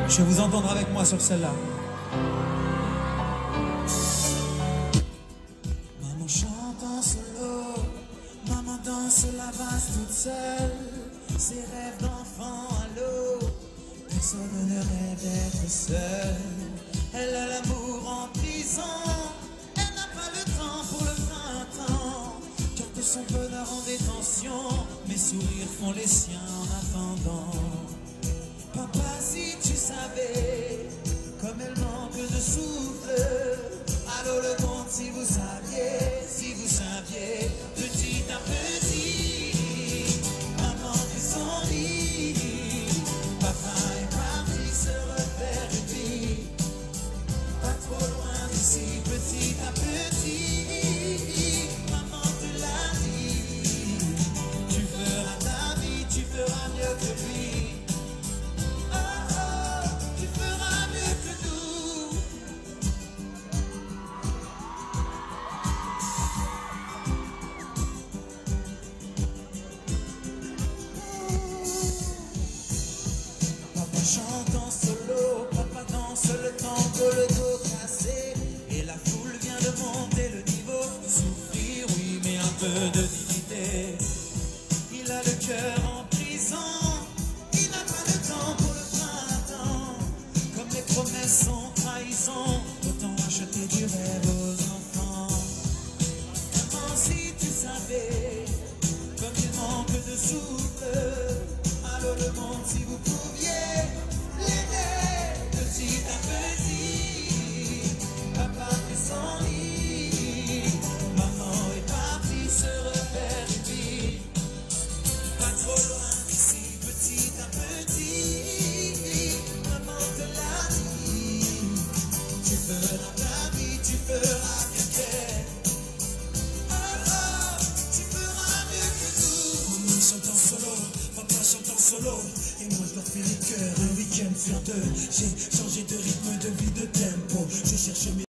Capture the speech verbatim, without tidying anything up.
Je vais vous entendre avec moi sur celle-là. Maman chante en solo, maman danse la valse toute seule. Ses rêves d'enfant à l'eau, personne ne rêve d'être seul. Elle a l'amour en prison, elle n'a pas le temps pour le printemps. Garde son bonheur en détention, mes sourires font les siens en attendant. Papa, si tu savais comme elle manque de souffle. Allô le monde, si vous saviez, si vous saviez, petit à petit, maman fait son lit. Papa est parti se refaire une vie, pas trop loin d'ici, petit à petit, maman te l'a dit. Tu feras ta vie, tu feras mieux que lui. Chante en solo, papa danse le tango, le dos cassé. Et la foule vient de monter le niveau. Souffrir, oui, mais un peu de dignité. Il a le cœur en prison, il n'a pas le temps pour le printemps. Comme les promesses sont trahison, autant acheter du rêve aux enfants. Maman, si tu savais comme il manque de souffle. Allô le monde, si vous pouviez petit à petit, papa fait son lit. Maman est partie se refaire une vie, pas trop loin d'ici, petit à petit, maman te l'a dit. Tu feras ta vie, tu feras bien faire. Oh oh, tu feras mieux que tout. Maman chante en solo, papa chante en solo. Et moi je leur fais les cœurs un week-end sur deux. J'ai changé de rythme, de vie, de tempo. Je cherche mes